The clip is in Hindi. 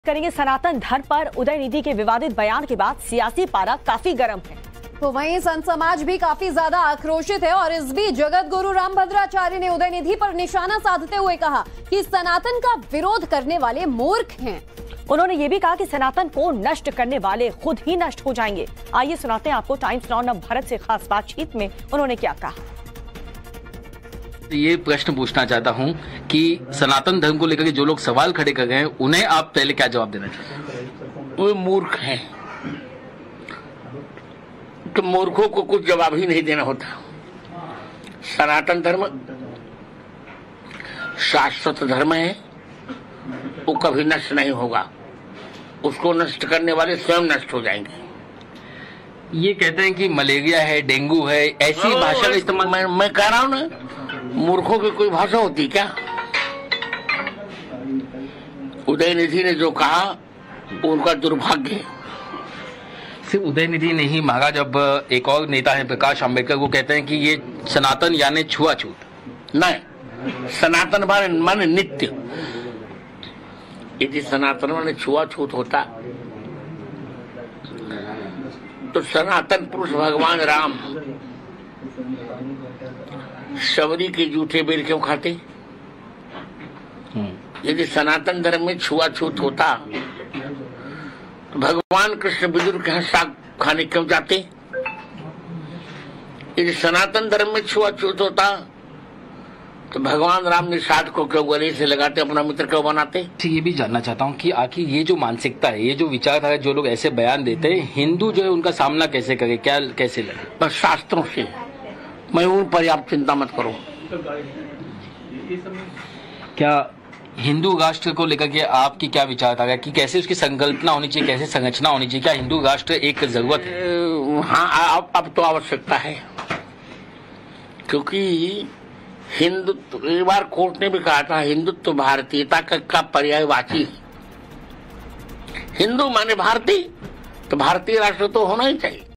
करेंगे सनातन धर्म पर उदयनिधि के विवादित बयान के बाद सियासी पारा काफी गर्म है। तो वहीं संत समाज भी काफी ज्यादा आक्रोशित है और इस बीच जगत गुरु रामभद्राचार्य ने उदयनिधि पर निशाना साधते हुए कहा कि सनातन का विरोध करने वाले मूर्ख हैं। उन्होंने ये भी कहा कि सनातन को नष्ट करने वाले खुद ही नष्ट हो जाएंगे। आइए सुनाते हैं आपको टाइम्स नाउ नवभारत से खास बातचीत में उन्होंने क्या कहा। ये प्रश्न पूछना चाहता हूं कि सनातन धर्म को लेकर के जो लोग सवाल खड़े कर रहे हैं उन्हें आप पहले क्या जवाब देना चाहते हैं? वो मूर्ख हैं, तो मूर्खों को कुछ जवाब ही नहीं देना होता। सनातन धर्म शाश्वत धर्म है, वो कभी नष्ट नहीं होगा। उसको नष्ट करने वाले स्वयं नष्ट हो जाएंगे। ये कहते हैं कि मलेरिया है, डेंगू है, ऐसी भाषा का इस्तेमाल। मैं कह रहा हूं ना, मूर्खों की कोई भाषा होती क्या? उदयनिधि ने जो कहा उनका दुर्भाग्य है। सिर्फ उदयनिधि नहीं, महाराज अब एक और नेता है प्रकाश आंबेडकर, वो कहते हैं कि ये सनातन यानी छुआछूत नहीं, सनातन माने नित्य। यदि सनातन माने छुआछूत होता तो सनातन पुरुष भगवान राम शबरी के जूठे बेर क्यों खाते? यदि सनातन धर्म में छुआछूत होता तो भगवान कृष्ण विदुर के यहाँ साग खाने क्यों जाते? यदि सनातन धर्म में छुआछूत होता तो भगवान राम निषाद को क्यों गले से लगाते, अपना मित्र क्यों बनाते? ये भी जानना चाहता हूँ कि आखिर ये जो मानसिकता है, ये जो विचारधारा, जो लोग ऐसे बयान देते हैं, हिंदू जो है उनका सामना कैसे करे, क्या कैसे लगे? बस शास्त्रों से। मैं उन पर आप चिंता मत करो। क्या हिंदू राष्ट्र को लेकर के आपकी क्या विचारधारा है कि कैसे उसकी संकल्पना होनी चाहिए, कैसे संरचना होनी चाहिए? क्या हिंदू राष्ट्र एक जरूरत है? हाँ, अब तो आवश्यकता है, क्योंकि हिंदुत्व, एक बार कोर्ट ने भी कहा था, हिंदुत्व भारतीयता का पर्यायवाची। हिंदू माने भारतीय, तो भारतीय राष्ट्र तो होना ही चाहिए।